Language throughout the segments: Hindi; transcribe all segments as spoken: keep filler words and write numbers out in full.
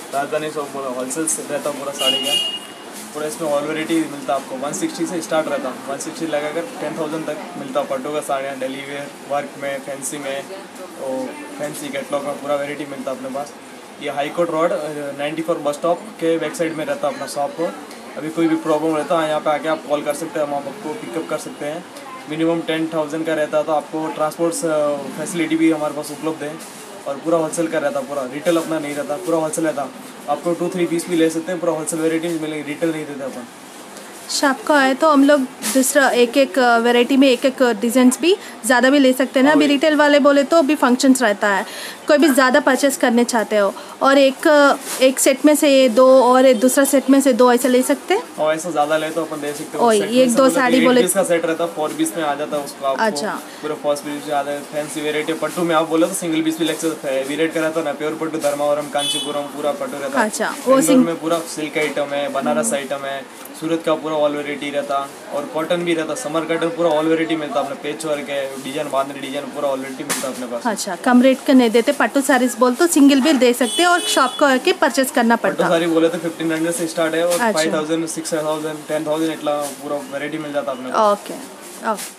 राजधानी शॉप पूरा होलसेल रहता पूरा साड़ी का। पूरा इसमें ऑल वेराइटी मिलता है आपको। वन सिक्सटी से स्टार्ट रहता, वन सिक्सटी लगाकर टेन थाउजेंड तक मिलता पट्टू का साड़ियाँ, डेली वेयर, वर्क में, फैंसी में, तो फैंसी कैटलॉग में पूरा वेराइटी मिलता अपने पास। ये high court road ninety four bus stop के बैक साइड में रहता अपना शॉप को। अभी कोई भी प्रॉब्लम रहता है यहाँ पे आके आप कॉल कर सकते हैं, हम आपको पिकअप कर सकते हैं। मिनिमम टेन थाउजेंड का रहता है तो आपको ट्रांसपोर्ट फैसिलिटी भी हमारे पास उपलब्ध है। और पूरा होलसेल का रहता, पूरा रिटेल अपना नहीं रहता, पूरा होलसेल रहता। आपको टू थ्री पीस भी ले सकते हैं, पूरा होलसेल वेराइटी मिलेगी, रिटेल नहीं देते अपन। शॉप का है तो हम लोग दूसरा एक एक वैरायटी में एक एक डिज़ाइंस भी ज़्यादा भी ले सकते हैं ना। अभी रिटेल वाले बोले तो अभी फंक्शंस रहता है, कोई भी ज़्यादा परचेस करने चाहते हो और एक एक सेट में से ये दो और एक दूसरा सेट में से दो ऐसे ले सकते हैं। और ऐसा ज़्यादा ले तो अपन दे सकते हैं। ओए एक दो साड़ी बोले इसका सेट रहता है फोर पीस में आ जाता है उसको आपको। अच्छा, पूरा फोर पीस में आ जाता है। फैंसी वेराइटी पट्टू में आप बोले तो सिंगल पीस भी ले सकते हैं। वेराइटी का रहता है ना, प्योर पट्टू, धर्मावरम, कांचीपुरम पूरा पट्टू रहता है। अच्छा, वो सिंगल में पूरा सिल्क आइटम है, बनारस आइटम है, सूरत का पूरा ऑल वेराइटी रहता और कॉटन भी रहता। समर कॉटन पूरा ऑल वेराइटी मिलता अपने, पेच वर्क है, डिजाइन बांधनी डिजाइन पूरा ऑल वेराइटी मिलता अपने पास। अच्छा, कम रेट का नहीं देते। पट्टू साड़ीज बोल तो सिंगल भी दे सकते हैं और शॉप को आके परचेस करना पड़ता है। पट्टू साड़ी बोले तो फिफ्टीन हंड्रेड से स्टार्ट है और five thousand six thousand ten thousand इतना पूरा वेराइटी मिल जाता अपने। Okay okay.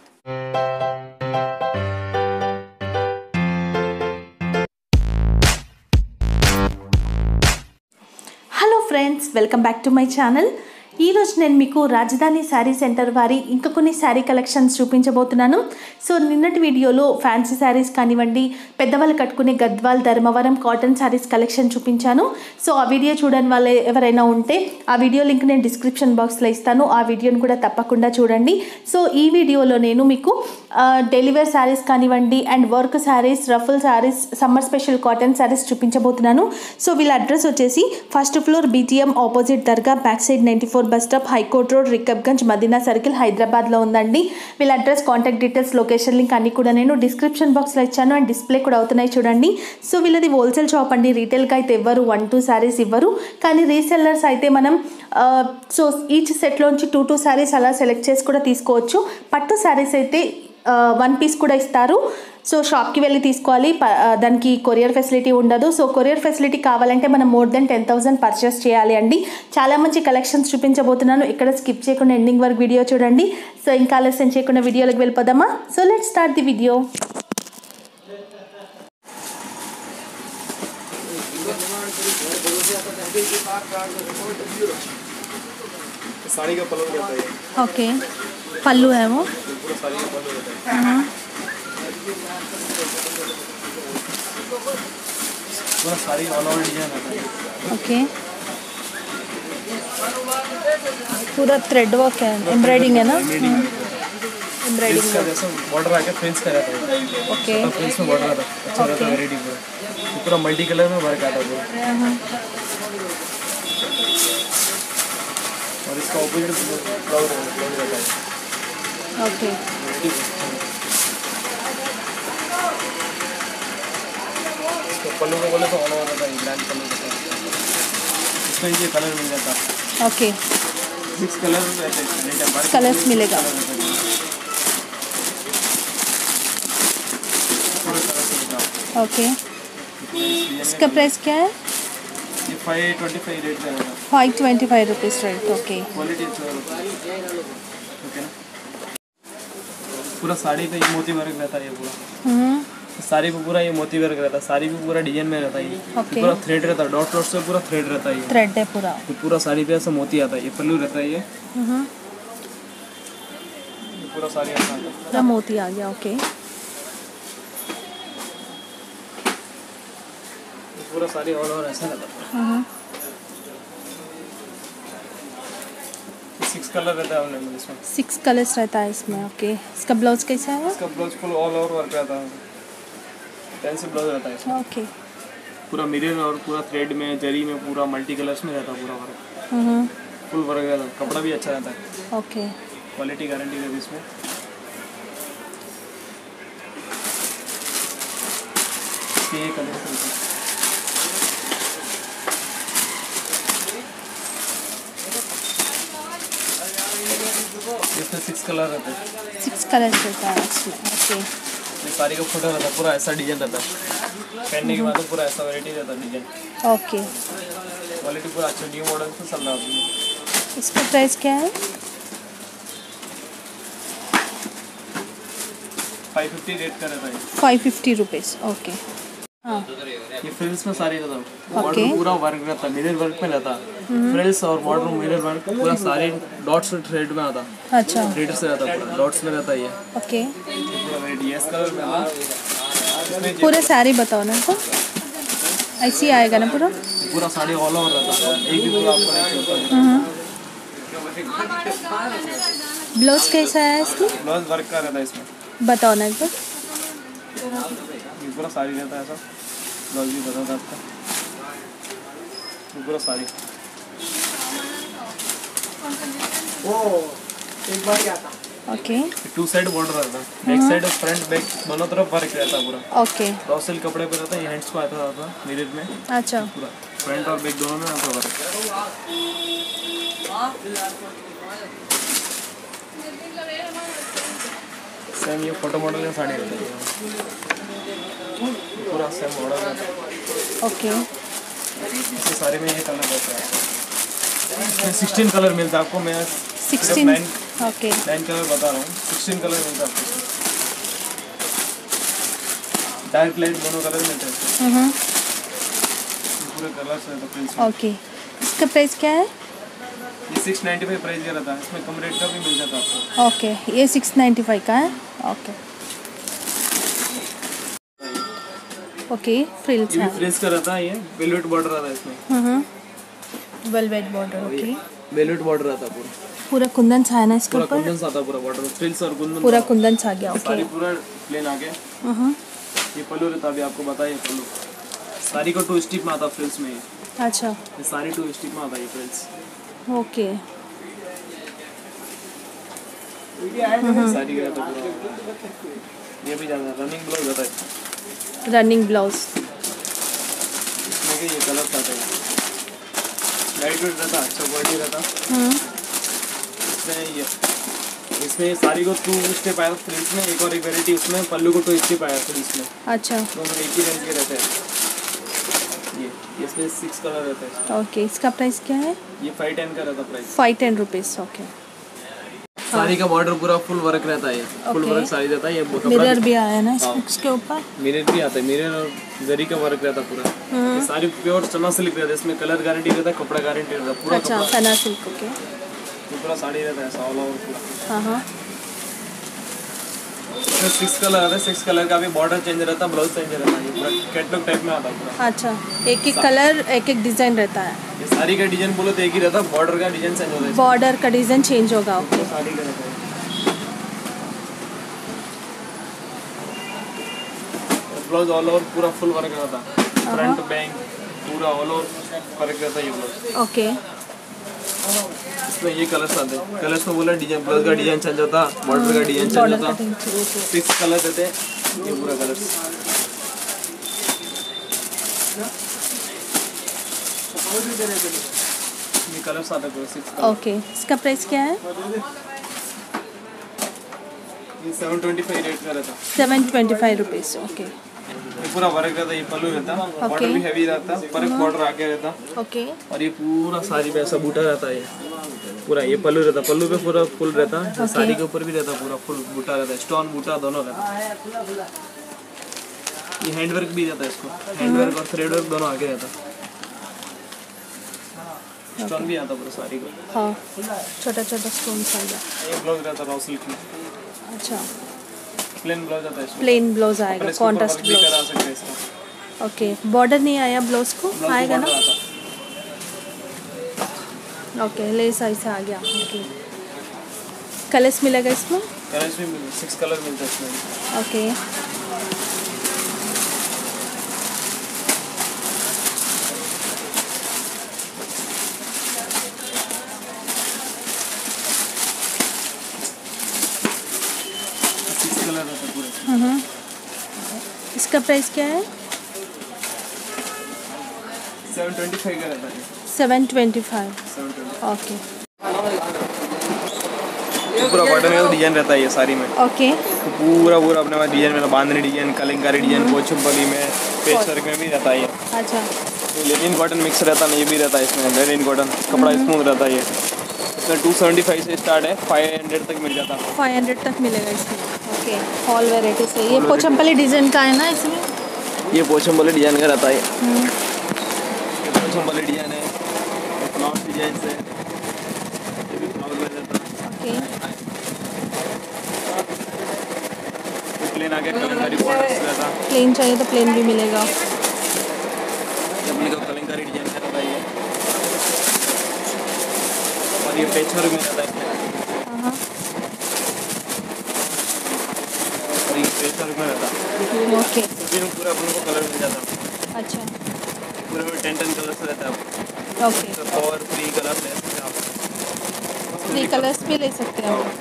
Hello friends, welcome back to my channel. ఈరోజు నేను మీకు రాజధాని శారీ సెంటర్ వారి ఇంకా కొన్ని శారీ కలెక్షన్స్ చూపించబోతున్నాను. సో నిన్నటి వీడియోలో ఫ్యాన్సీ శారీస్ కానివ్వండి, పెద్దవాళ్ళు కట్టుకునే Gadwal, Dharmavaram cotton sarees collection చూపించాను. సో ఆ వీడియో చూడని వాళ్ళు ఎవరైనా ఉంటే ఆ వీడియో లింక్ నేను డిస్క్రిప్షన్ బాక్స్లో ఇస్తాను, ఆ వీడియోని కూడా తప్పకుండా చూడండి. సో ఈ వీడియోలో నేను మీకు డెలివరీ శారీస్ కానివ్వండి and work sarees, ruffle sarees, summer special cotton sarees చూపించబోతున్నాను. సో వీళ్ళ అడ్రస్ వచ్చేసి first floor BTM opposite dargah, back side ninety four bus stop, high court road, Rikabganj, Madina circle, హైదరాబాద్లో ఉందండి. వీళ్ళ address, contact details, location link అన్నీ కూడా నేను డిస్క్రిప్షన్ బాక్స్లో ఇచ్చాను అండ్ డిస్ప్లే కూడా అవుతున్నాయి చూడండి. సో వీళ్ళది హోల్సేల్ షాప్ అండి. రీటైల్గా అయితే ఇవ్వరు, వన్ టూ శారీస్ ఇవ్వరు, కానీ రీసెల్లర్స్ అయితే మనం సో ఈచ్ సెట్లోంచి టూ టూ శారీస్ అలా సెలెక్ట్ చేసి కూడా తీసుకోవచ్చు. పట్టు శారీస్ అయితే వన్ పీస్ కూడా ఇస్తారు. సో షాప్కి వెళ్ళి తీసుకోవాలి, దానికి కొరియర్ ఫెసిలిటీ ఉండదు. సో కొరియర్ ఫెసిలిటీ కావాలంటే మనం more than ten thousand purchase చేయాలి అండి. చాలా మంచి కలెక్షన్స్ చూపించబోతున్నాను, ఇక్కడ స్కిప్ చేయకుండా ఎండింగ్ వరకు వీడియో చూడండి. సో ఇంకా ఆలస్యం చేయకుండా వీడియోలోకి వెళ్ళిపోదామా? So let's start the video. Sari का पल्लू रहता है। ओके, पल्लू है वो पूरा साड़ी का पल्लू रहता है। पूरा साड़ी ऑल ओवर डिजाइन रहता है। ओके, पूरा थ्रेड वर्क है, एम्ब्रॉयडिंग है ना? एम्ब्रॉयडिंग का जैसे बॉर्डर आके फ्रेंच का रहता है। ओके, तो फ्रेंच में बॉर्डर रहता है, अच्छा रहता है वेराइटी पूरा। पूरा मल्टी कलर में वर्क आता है पूरा। और इसका ऑपोजिट ब्लाउज रहता है। ओके, इसका पल्लू को बोले तो ऑल ओवर रहता है, ब्रांड पल्लू रहता है। इसमें ये कलर मिल जाता है। ओके, सिक्स कलर रहते हैं, कलर्स मिलेगा। ओके, इसका प्राइस क्या है? ये फाइव ट्वेंटी फाइव रेट का है। Five twenty five rupees rate. Okay, quality अच्छा है। ओके ना, पूरा साड़ी पे ये मोती वर्क रहता है। ये पूरा साड़ी पे पूरा ये मोती वर्क रहता है। साड़ी पे पूरा डिजाइन में रहता है। ये okay. पूरा थ्रेड रहता है, डॉट डॉट से पूरा थ्रेड रहता है। थ्रेड है पूरा। तो पूरा साड़ी पे ऐसा मोती आता है। ये पल्लू रहता है। ये पूरा साड़ी ऐसा आता है, पूरा मोती आ गया। ओके, पूरा साड़ी ऑल ओवर ऐसा रहता है। सिक्स कलर रहता है अवेलेबल इसमें। सिक्स कलर्स रहता है इसमें। ओके, इसका ब्लाउज कैसा है? इसका blouse full all over work रहता है, फैंसी ब्लाउज रहता है इसमें। ओके, पूरा मिरर और पूरा थ्रेड में, जरी में, पूरा मल्टी कलर्स में रहता है पूरा वर्क। फुल वर्क रहता है, कपड़ा भी अच्छा रहता है। ओके, क्वालिटी गारंटी रहती है इसमें। ये कलर रहता है। इसमें सिक्स कलर रहते हैं। सिक्स कलर्स रहता है इसमें। ओके, ये साड़ी का फोटो रहता है, पूरा ऐसा डिजाइन रहता है। पहनने के बाद तो पूरा ऐसा वैरायटी रहता है डिजाइन। ओके, क्वालिटी पूरा अच्छा, न्यू मॉडल से चल रहा है। इसका प्राइस क्या है? फाइव फिफ्टी रेट का रहता है। Five fifty rupees. ओके हाँ ये फ्रिल्स में सारी रहता है, Okay. बॉर्डर पूरा वर्क रहता है, मिरर वर्क में रहता है। फ्रिल्स और बॉर्डर मिरर वर्क पूरा सारे डॉट्स थ्रेड में आता है। अच्छा थ्रेड से रहता है, पूरा डॉट्स में रहता है ये। ओके पूरा रेड येस कलर में आता है। इसमें पूरा साड़ी बताओ ना तो ऐसे ही आएगा ना पूरा? पूरा साड़ी ऑल ओवर रहता है, एक भी पूरा आपको नहीं चलता। ब्लाउज कैसा है इसमें? ब्लाउज वर्क का रहता है इसमें, बताओ ना एक बार। ये पूरा साड़ी रहता है ऐसा। ब्लाउज भी बता था आपका, ये पूरा साड़ी। वो एक बार क्या था, ओके टू साइड बॉर्डर रहता है, बैक साइड और फ्रंट बैक दोनों तरफ वर्क रहता है पूरा। ओके रॉ सिल्क कपड़े पे रहता है, ये हैंड्स को आता था मिरर में अच्छा पूरा, फ्रंट और बैक दोनों में आता वर्क। सेम ये फोटो मॉडल का साड़ी रहता है, पूरा सेम मॉडल रहता है। ओके इसके सारे में ये कलर रहता है, इसमें सिक्सटीन कलर मिलता है आपको। मैं sixteen nine okay nine colour बता रहा हूँ, सिक्सटीन कलर मिलता है आपको। डार्क लाइट दोनों कलर मिलते हैं इसमें, पूरे कलर्स रहते हैं प्रिंट्स में। ओके इसका प्राइस क्या है? ये सिक्स नाइन्टी फाइव प्राइस का रहता है, इसमें कम रेट का भी मिल जाता है आपको। ओके ये सिक्स नाइन्टी फाइव का है। ओके ओके फ्रिल्स ये भी है। फ्रिल्स का रहता है, ये वेलवेट बॉर्डर रहता है इसमें। Velvet border okay velvet border रहता है पूरा, पूरा कुंदन सा है ना इसके पूरा ऊपर? कुंदन सा आता है पूरा बॉर्डर, फ्रिल्स और कुंदन पूरा कुंदन सा आ गया। सारी ओके पूरा प्लेन आ गया। हाँ ये पल्लू रहता है, अभी आपको बताइए पल्लू सारी को टू स्टिप में आता है फ्रिल्स में। ये अच्छा ये सारी टू स्टिप में आता है ये फ्रिल्स, ओके सारी का रहता है पूरा। ये भी ज़्यादा रनिंग ब्लाउज रहता है, रनिंग ब्लाउज। इसमें के ये कलर आता है, लाइट वेट रहता है, अच्छा क्वालिटी रहता है। इसमें ये इसमें ये सारी को टू स्टेप आया फ्रिल्स में, एक और एक वेराइटी उसमें पल्लू को टू स्टेप आया फ्रिल्स में, अच्छा दोनों एक ही रेंज के रहते हैं। ये ये इसमें सिक्स कलर रहता है। ओके इसका प्राइस क्या है? ये फाइव टेन का रहता है price. Five ten rupees. Okay sari का बॉर्डर पूरा फुल वर्क रहता है, फुल Okay. वर्क साड़ी रहता है। ये कपड़ा मिरर भी आया ना हाँ। इसके ऊपर? मिरर भी आता है, मिरर और जरी का वर्क रहता है पूरा। ये सारी प्योर चना सिल्क रहता है, इसमें कलर गारंटी रहता है, कपड़ा गारंटी रहता है पूरा। अच्छा कपड़ा सना सिल्क। ओके ये पूरा साड़ी रहता है ऐसा ऑल ओवर पूरा। हाँ हाँ इसमें सिक्स कलर आता है, सिक्स कलर का भी बॉर्डर चेंज रहता है, ब्लाउज चेंज रहता है, ये पूरा कैटलॉग टाइप में आता है पूरा। अच्छा एक एक कलर एक एक डिज़ाइन रहता है? ये साड़ी का डिजाइन बोलो तो एक ही रहता है, बॉर्डर का डिजाइन चेंज होता है। बॉर्डर का डिज़ाइन चेंज होगा। ओके साड़ी का रहता है, ब्लाउज ऑल ओवर पूरा फुल वर्क रहता है, फ्रंट बैक पूरा ऑल ओवर वर्क रहता है ये ब्लाउज। ओके इसमें ये कलर्स आते हैं, कलर्स में बोला डिजाइन, ब्लाउज का डिजाइन चेंज होता, बॉर्डर का डिजाइन चेंज बॉर्डर होता, कटिंग। सिक्स कलर देते हैं ये पूरा कलर्स। ये कलर्स आते हैं पूरा सिक्स कलर। ओके इसका प्राइस क्या है? ये सेवन ट्वेंटी फाइव रेट का रहता, seven twenty five rupees. Okay ये पूरा वर्क रहता है, ये पल्लू रहता, बॉर्डर भी हैवी रहता, पर बॉर्डर आगे रहता, ओके और ये पूरा साड़ी पे ऐसा बूटा रहता है। ये पूरा ये पल्लू रहता, पल्लू पे पूरा फुल रहता है, साड़ी के ऊपर भी रहता पूरा फुल बूटा रहता है, स्टोन बूटा दोनों रहता है। ये हैंड वर्क भी रहता है, इसको हैंड वर्क और थ्रेड वर्क दोनों आगे रहता, स्टोन भी आता पूरा साड़ी को। हाँ छोटा छोटा स्टोन आ गया। ये ब्लाउज रहता रॉ सिल्क में, अच्छा प्लेन ब्लाउज आता है इसमें, प्लेन ब्लाउज आएगा, अपन इसके ऊपर कॉन्ट्रास्ट वर्क भी करा ब्लाउज। सकते हैं इसका। ओके बॉर्डर नहीं आया ब्लाउज को? ब्लाउज को आएगा ना? border आता। ओके लेस ऐसे आ गया। ओके कलर्स मिलेगा इसमें? कलर्स भी मिलते, सिक्स कलर मिलता है इसमें। ओके सिक्स कलर रहता है पूरे। इसका प्राइस क्या है? सेवन ट्वेंटी फाइव का रहता है, seven twenty five. Seven twenty. Okay पूरा बॉर्डर में डिजाइन रहता है ये साड़ी में, ओके पूरा पूरा अपने पास डिजाइन में बांधनी डिजाइन, कलंकारी डिजाइन, पोचमपल्ली में, पेच वर्क में भी रहता है ये। अच्छा लेनिन कॉटन मिक्स रहता ना, ये भी रहता है इसमें लेनिन कॉटन, कपड़ा स्मूथ रहता है ये। इसमें टू सेवेंटी फाइव से स्टार्ट है, फाइव हंड्रेड तक मिल जाता है। फाइव हंड्रेड तक मिलेगा इसमें। ओके, ऑल वेराइटी से। ये पोचमपल्ली डिज़ाइन का है ना इसमें? ये पोचमपल्ली डिजाइन का रहता है। ये पोचमपल्ली डिजाइन है, फ्लावर डिजाइन से, ये भी फ्लावर में रहता है। ओके, प्लेन आगे कलंकारी बॉर्डर्स रहता है। प्लेन चाहिए तो प्लेन भी मिलेगा। अपने को कलंकारी डिजाइन का रहता है ये, और ये पेचवर्क में रहता है इसमें। हाँ, और ये पेचवर्क में रहता है। ओके, इसमें पूरा अपने को कलर मिल जाता है। अच्छा, पूरे में टेन टेन कलर्स रहता है। ओके। और थ्री कलर्स ले सकते हैं आप। थ्री कलर्स भी ले सकते हैं आप।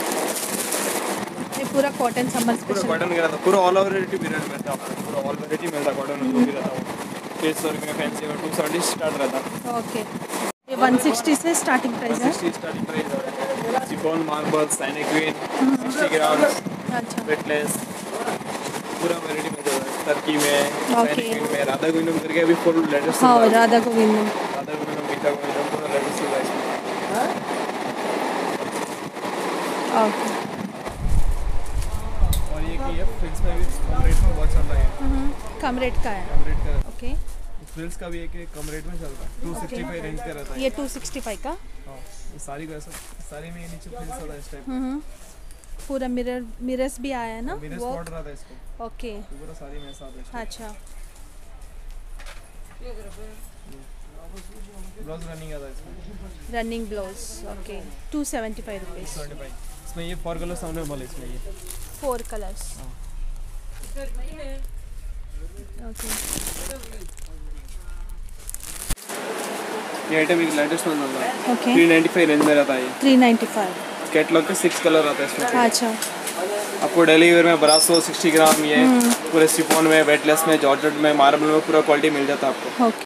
ये पूरा कॉटन समर पूरा स्पेशल। कॉटन का रहता है, पूरा ऑल ओवर वेराइटी भी मिलता है आपको, पूरा ऑल वेराइटी मिलता है कॉटन में, जो भी रहता है वो पेज वर्क में फैंसी में टू सेवेंटी स्टार्ट रहता है। ओके, ये वन सिक्सटी से स्टार्टिंग प्राइस है। सिक्सटी स्टार्टिंग प्राइस है। Chiffon marble sequin sixty gram अच्छा, वेटलेस, पूरा वेराइटी में जो है टर्की में Okay. सैनिक्विन में राधा गोविंदम करके अभी फुल लेटेस्ट हाँ, राधा गोविंद। राधा गोविंदम गीता गोविंदम पूरा लेटेस्ट है इसमें। ओके, और ये की है फ्रिल्स में भी कम रेट में बहुत चल रहा है। कम रेट का है। कम रेट का ओके, फ्रिल्स का भी एक है, कम रेट में चलता है, टू सिक्सटी फाइव रेंज का रहता है। ये टू सिक्सटी फाइव का। हाँ, ये सारी को ऐसा सारी में ये नीचे फ्रिल्स आता है इस टाइप हम्म, पूरा मिरर मिरर्स भी आया है ना? मेरे वो स्पॉट रहता है इसको, ओके, ये पूरा सारी में साथ है। अच्छा, ब्लाउज रनिंग आता है इसमें running blouse. Okay, two seventy five rupees. Seventy five. इसमें ये फोर कलर सामने वाले इसमें ये फोर कलर्स। ओके, ये आइटम एक लेटेस्ट में चल रहा है, okay, three ninety five range में रहता है ये। Three ninety five. कैटलॉग के सिक्स कलर आता है इसमें। अच्छा, आपको डेली वेयर में ब्रासो सिक्सटी ग्राम, ये पूरे सिफोन में वेटलेस में जॉर्जेट में मार्बल में पूरा क्वालिटी मिल जाता है आपको। ओके।